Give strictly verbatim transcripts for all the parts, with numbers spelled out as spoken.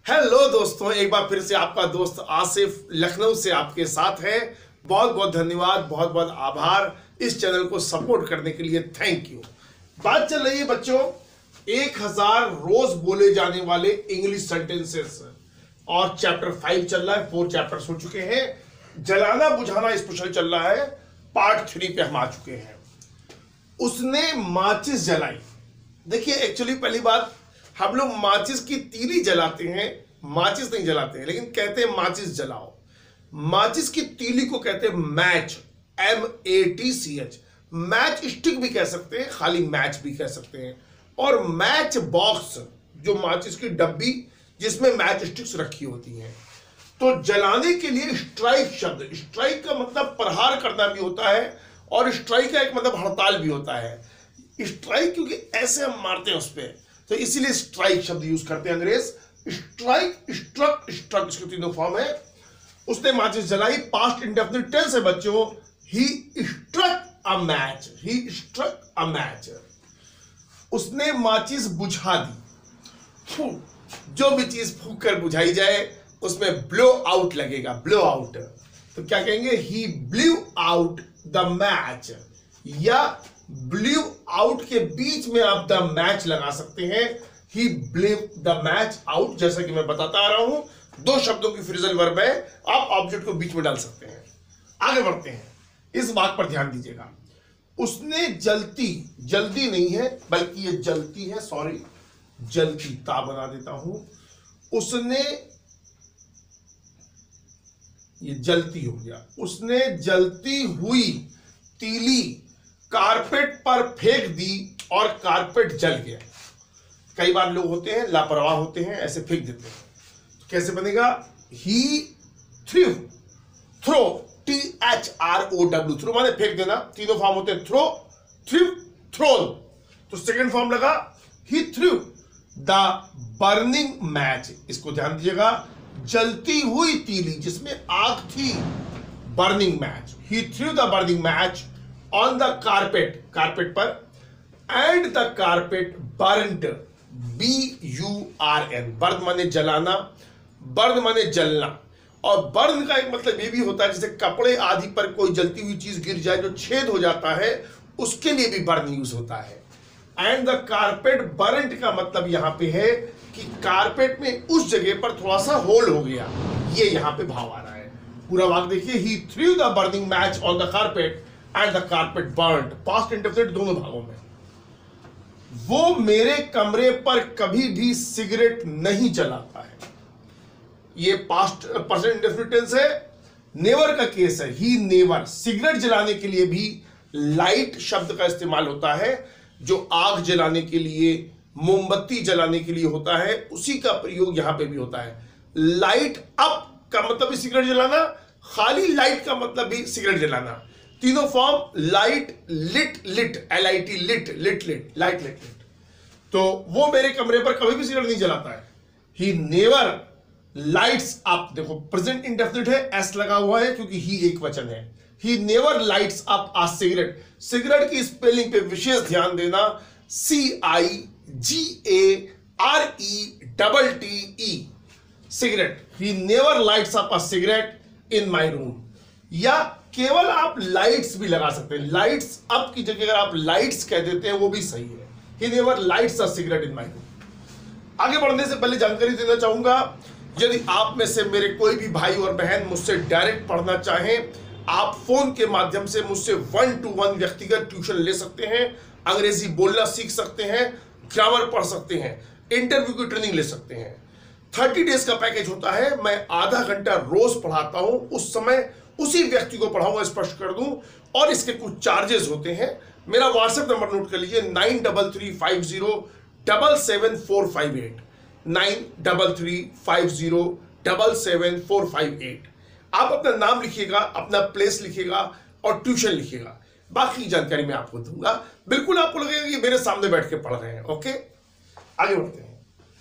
Hello दोस्तों, एक बार फिर से आपका दोस्त आसिफ लखनऊ से आपके साथ है। बहुत बहुत धन्यवाद, बहुत बहुत आभार इस चैनल को सपोर्ट करने के लिए। Thank you. बात चल रही है बच्चों एक हजार रोज बोले जाने वाले इंग्लिश सेंटेंसेस और चैप्टर फाइव चल रहा है। फोर चैप्टर्स हो चुके हैं। जलाना बुझाना स्पेशल चल रहा है। पार्ट थ्री पे हम आ चुके हैं। उसने माचिस जलाई। देखिए एक्चुअली पहली बात, हम लोग माचिस की तीली जलाते हैं, माचिस नहीं जलाते हैं, लेकिन कहते हैं माचिस जलाओ। माचिस की तीली को कहते हैं match, M A T C H. Match stick कह सकते हैं, खाली मैच भी कह सकते हैं। और मैच बॉक्स, जो माचिस की डब्बी जिसमें मैच स्टिक्स रखी होती हैं। तो जलाने के लिए स्ट्राइक शब्द, स्ट्राइक का मतलब प्रहार करना भी होता है और स्ट्राइक का एक मतलब हड़ताल भी होता है। स्ट्राइक क्योंकि ऐसे हम मारते हैं उस पर, तो इसीलिए स्ट्राइक शब्द यूज करते हैं अंग्रेज। स्ट्राइक, स्ट्रक, स्ट्रक, इसके तीनों फॉर्म है। उसने माचिस जलाई, पास्ट इंडेफिनिट टेंस है बच्चों। He struck a match, he struck a match. उसने माचिस बुझा दी। जो भी चीज फूंक कर बुझाई जाए उसमें ब्लो आउट लगेगा, ब्लो आउट। तो क्या कहेंगे? He blew out the match, या ब्लू आउट के बीच में आप द मैच लगा सकते हैं। He blew the match out, जैसा कि मैं बताता आ रहा हूं, दो शब्दों की फ्रेजल वर्ब है, आप ऑब्जेक्ट को बीच में डाल सकते हैं। आगे बढ़ते हैं, इस बात पर ध्यान दीजिएगा। उसने जलती, जल्दी नहीं है बल्कि ये जलती है, सॉरी जलती ता बना देता हूं। उसने, ये जलती हो गया। उसने जलती हुई तीली कारपेट पर फेंक दी और कारपेट जल गया। कई बार लोग होते हैं लापरवाह होते हैं, ऐसे फेंक देते हैं। तो कैसे बनेगा? He threw, throw, T H R O W, throw माने फेंक देना। तीनों फॉर्म होते हैं, थ्रो, थ्रू, थ्रोन। तो सेकंड फॉर्म लगा he threw the burning match. इसको ध्यान दीजिएगा, जलती हुई तीली जिसमें आग थी, burning match. He threw the burning match on the carpet, carpet पर, and the carpet burned, B U R N. Burn माने जलाना, बर्न माने जलना। और बर्न का एक मतलब ये भी होता है जैसे कपड़े आदि पर कोई जलती हुई चीज गिर जाए जो छेद हो जाता है, उसके लिए भी बर्न यूज होता है। एंड द कारपेट बर्न्ड का मतलब यहां पे है कि कारपेट में उस जगह पर थोड़ा सा होल हो गया, ये यहां पे भाव आ रहा है। पूरा वाक्य देखिए, he threw the burning match on the carpet and the carpet burned, past indefinite दोनों भागों में। वो मेरे कमरे पर कभी भी सिगरेट नहीं जलाता है। ये पास्ट प्रेजेंट इंडेफिनिट टेंस है। नेवर का केस है, ही नेवर। सिगरेट जलाने के लिए भी लाइट शब्द का इस्तेमाल होता है, जो आग जलाने के लिए, मोमबत्ती जलाने के लिए होता है, उसी का प्रयोग यहां पे भी होता है। लाइट अप का मतलब भी सिगरेट जलाना, खाली लाइट का मतलब भी सिगरेट जलाना। तीनों form, light, lit, lit, L I T, lit, lit, lit, light, lit, lit. तो वो मेरे कमरे पर कभी भी सिगरेट नहीं जलाता है। ही नेवर लाइट्स अप, देखो प्रेजेंट इंडेफिनिट है, एस लगा हुआ है क्योंकि ही एक वचन है। He never lights up a cigarette. Cigarette की स्पेलिंग पे विशेष ध्यान देना, C I G A R E double T E, cigarette. He never lights up a cigarette in my room. या केवल आप लाइट्स भी लगा सकते हैं, लाइट्स अप की जगह अगर आप लाइट्स कह देते हैं वो भी सही है। He never lights a cigarette in my room. आगे बढ़ने से पहले जानकारी देना चाहूंगा, यदि आप में से मेरे कोई भी भाई और बहन मुझसे डायरेक्ट पढ़ना चाहें, आप फोन के माध्यम से मुझसे वन टू वन व्यक्तिगत ट्यूशन ले सकते हैं। अंग्रेजी बोलना सीख सकते हैं, ग्रामर पढ़ सकते हैं, इंटरव्यू की ट्रेनिंग ले सकते हैं। थर्टी डेज का पैकेज होता है। मैं आधा घंटा रोज पढ़ाता हूं, उस समय उसी व्यक्ति को पढ़ाऊंगा, स्पष्ट कर दूं। और इसके कुछ चार्जेस होते हैं। मेरा व्हाट्सएप नंबर नोट कर लीजिए, nine double three five zero double seven four five eight, nine double three five zero double seven four five eight. आप अपना नाम लिखिएगा, अपना प्लेस लिखिएगा और ट्यूशन लिखिएगा। बाकी जानकारी मैं आपको दूंगा। बिल्कुल आपको लगेगा कि मेरे सामने बैठ के पढ़ रहे हैं। ओके, आगे बढ़ते हैं।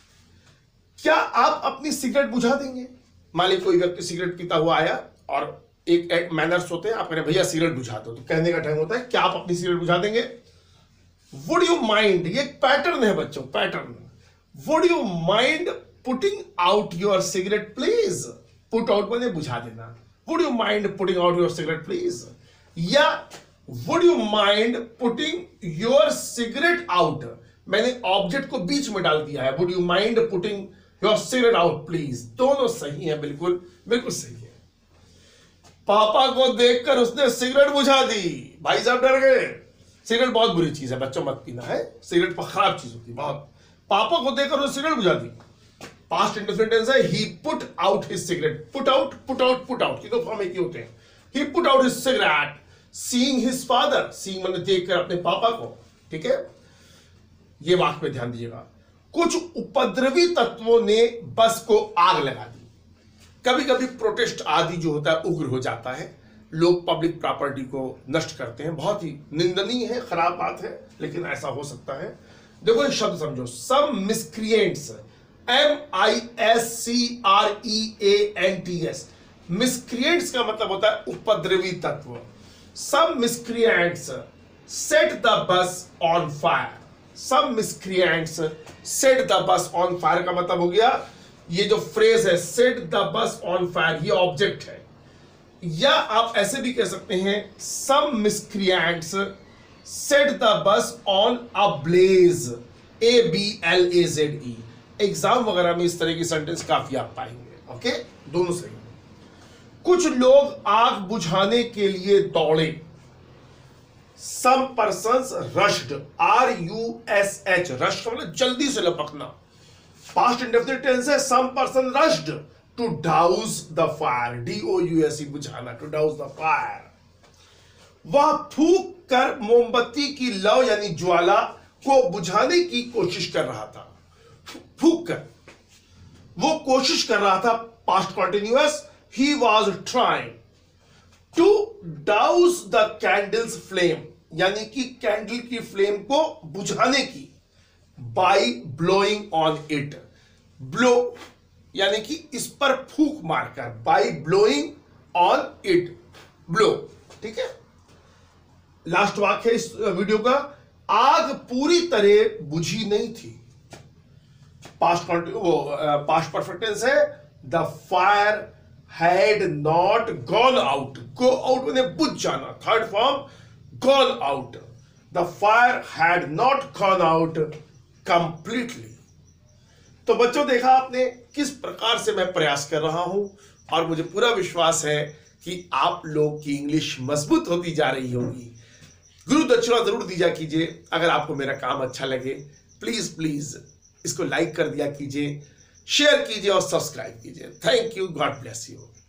क्या आप अपनी सिगरेट बुझा देंगे? मान लीजिए कोई व्यक्ति सिगरेट पीता हुआ आया और एक, एक मैनर्स होते हैं, आप कह रहे भैया सिगरेट बुझा दो, तो कहने का टाइम होता है क्या आप अपनी सिगरेट बुझा देंगे? वुड यू माइंड, ये एक पैटर्न है बच्चों, pattern. Would you mind putting out your cigarette please. Put out मैंने बुझा देना। Would you mind putting out your cigarette please, या would you mind putting your cigarette out, मैंने ऑब्जेक्ट को बीच में डाल दिया है। Would you mind putting your cigarette out please, दोनों सही है, बिल्कुल बिल्कुल सही है। पापा को देखकर उसने सिगरेट बुझा दी। भाई साहब डर गए। सिगरेट बहुत बुरी चीज है, बच्चों मत पीना है, सिगरेट खराब चीज होती है बहुत। पापा को देखकर उसने सिगरेट बुझा दी। पास्ट इंडेफिनिट टेंस है, he put out his cigarette. Put out, put out, put out, ये दो फॉर्म एक ही होते हैं। He put out his cigarette seeing his father, seeing मैंने देखकर अपने पापा को, ठीक है। ये वाक्य पे ध्यान दीजिएगा। कुछ उपद्रवी तत्वों ने बस को आग लगा दी। कभी कभी प्रोटेस्ट आदि जो होता है उग्र हो जाता है, लोग पब्लिक प्रॉपर्टी को नष्ट करते हैं, बहुत ही निंदनीय है, खराब बात है, लेकिन ऐसा हो सकता है। देखो ये शब्द समझो, some miscreants, M I S C R E A N T S. Miscreants का मतलब होता है उपद्रवी तत्व। Some miscreants set the bus on fire. Some miscreants set the bus on fire का मतलब हो गया, ये जो फ्रेज है set the bus on fire, ये ऑब्जेक्ट है। या आप ऐसे भी कह सकते हैं, some miscreants set the bus on a blaze, A B L A Z E. Exam वगैरह में इस तरह की सेंटेंस काफी आप पाएंगे। ओके, दोनों सही। कुछ लोग आग बुझाने के लिए दौड़े। Some persons rushed, R U S H, rushed मतलब जल्दी से लपकना। पास्ट इंडेफिनिट टेंस है, some person rushed to douse the fire, D O U S E, बुझाना, टू डाउस द फायर। वह फूंक कर मोमबत्ती की लौ यानी ज्वाला को बुझाने की कोशिश कर रहा था। फूंक कर, वो कोशिश कर रहा था, past continuous, he was trying to douse the candle's flame, यानी कि कैंडल की फ्लेम को बुझाने की, by blowing on it. Blow यानी कि इस पर फूंक मारकर, by blowing on it, blow, ठीक है। लास्ट वाक्य है इस वीडियो का, आग पूरी तरह बुझी नहीं थी। पास्ट वो पास्ट परफेक्ट टेंस है, the fire had not gone out. Go out मैंने बुझ जाना, third form gone out. The fire had not gone out completely. तो बच्चों देखा आपने किस प्रकार से मैं प्रयास कर रहा हूं, और मुझे पूरा विश्वास है कि आप लोग की इंग्लिश मजबूत होती जा रही होगी। गुरु दक्षिणा जरूर दीजिए कीजिए। अगर आपको मेरा काम अच्छा लगे प्लीज प्लीज इसको लाइक कर दिया कीजिए, शेयर कीजिए और सब्सक्राइब कीजिए। Thank you, God bless you.